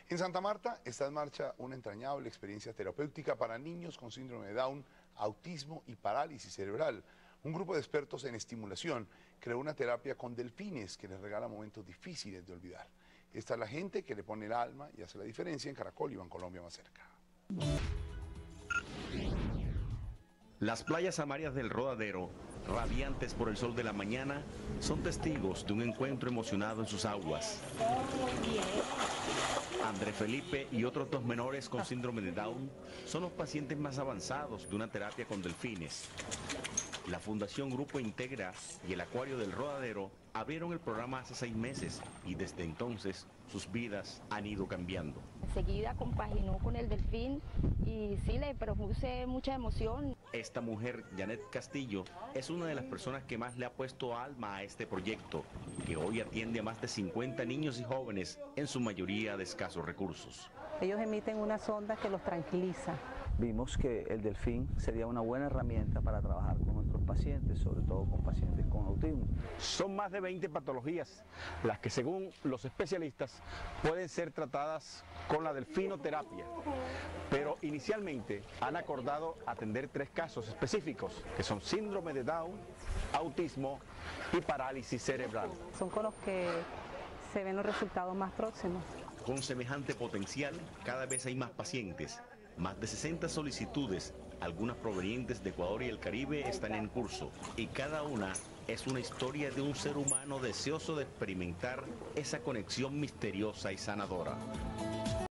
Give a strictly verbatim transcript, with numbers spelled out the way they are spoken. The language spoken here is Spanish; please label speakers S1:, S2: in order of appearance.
S1: En Santa Marta está en marcha una entrañable experiencia terapéutica para niños con síndrome de Down, autismo y parálisis cerebral. Un grupo de expertos en estimulación creó una terapia con delfines que les regala momentos difíciles de olvidar. Esta es la gente que le pone el alma y hace la diferencia en Caracol y Bancolombia más cerca.
S2: Las playas amarillas del Rodadero, radiantes por el sol de la mañana, son testigos de un encuentro emocionado en sus aguas. André Felipe y otros dos menores con síndrome de Down son los pacientes más avanzados de una terapia con delfines. La Fundación Grupo Integra y el Acuario del Rodadero abrieron el programa hace seis meses y desde entonces sus vidas han ido cambiando.
S3: Enseguida compaginó con el delfín y sí le produce mucha emoción.
S2: Esta mujer, Janet Castillo, es una de las personas que más le ha puesto alma a este proyecto, que hoy atiende a más de cincuenta niños y jóvenes, en su mayoría de escasos recursos.
S4: Ellos emiten una sonda que los tranquiliza.
S5: Vimos que el delfín sería una buena herramienta para trabajar con nuestros pacientes, sobre todo con pacientes con autismo.
S6: Son más de veinte patologías las que, según los especialistas, pueden ser tratadas con la delfinoterapia, pero inicialmente han acordado atender tres casos específicos, que son síndrome de Down, autismo y parálisis cerebral.
S4: Son con los que se ven los resultados más próximos.
S2: Con semejante potencial, cada vez hay más pacientes. Más de sesenta solicitudes, algunas provenientes de Ecuador y el Caribe, están en curso, y cada una es una historia de un ser humano deseoso de experimentar esa conexión misteriosa y sanadora.